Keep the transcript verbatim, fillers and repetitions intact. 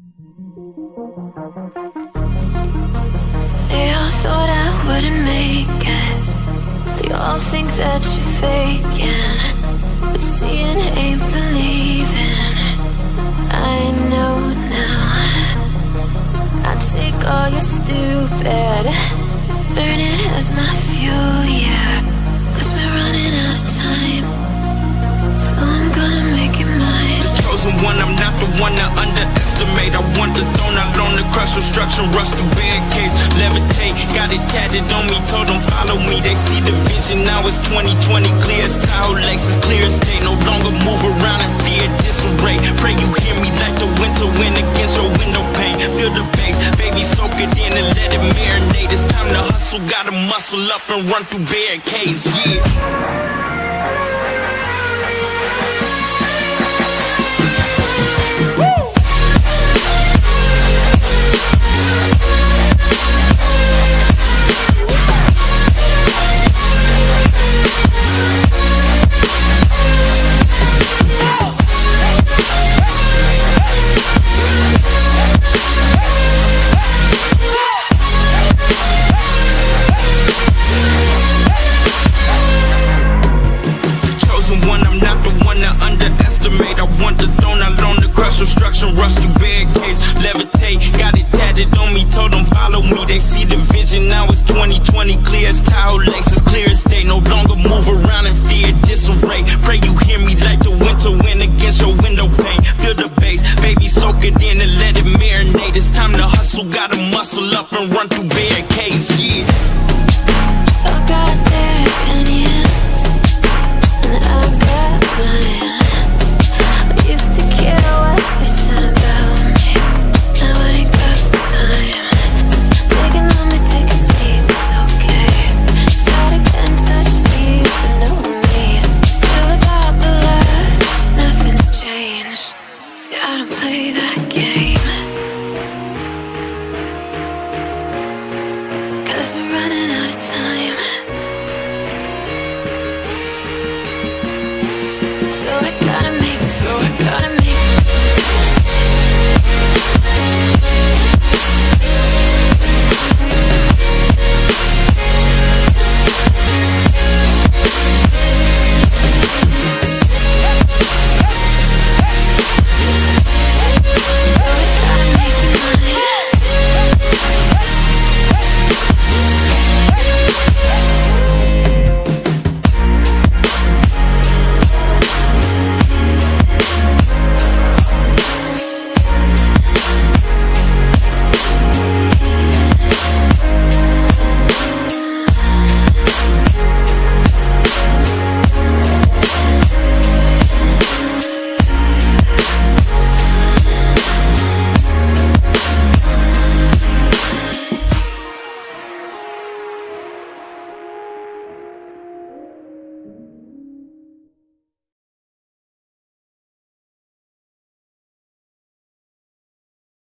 They all thought I wouldn't make it. They all think that you're faking, but seeing ain't believing. I know now. I take all your stupid, burn it as my fuel, yeah. Cause we're running out of time, so I'm gonna make it mine. The chosen one, I'm not the one to underestimate. I want the throne, I learned to crush obstruction, rush through barricades, levitate. Got it tatted on me, told them follow me. They see the vision, now it's twenty twenty. Clear as tile, Lexus, clear as day. No longer move around in fear, disarray. Pray you hear me like the winter wind against your window pane. Feel the bass, baby, soak it in and let it marinate. It's time to hustle, gotta muscle up and run through barricades, yeah. Obstruction, rush through barricades, levitate. Got it tatted on me, told them follow me. They see the vision, now it's twenty twenty. Clear as tile, Lexus, clear as day. No longer move around in fear, disarray. Pray you hear me like the winter wind against your window pane. Feel the bass, baby, soak it in and let it marinate. It's time to hustle, gotta muscle up and run through barricades, yeah. I got their opinions, and I got mine. Used to care what they said about me. Now I ain't got the time. Take a moment, take a seat, it's okay. Try to get in touch, see if you know me. Still about the love, nothing's changed. Gotta play that game.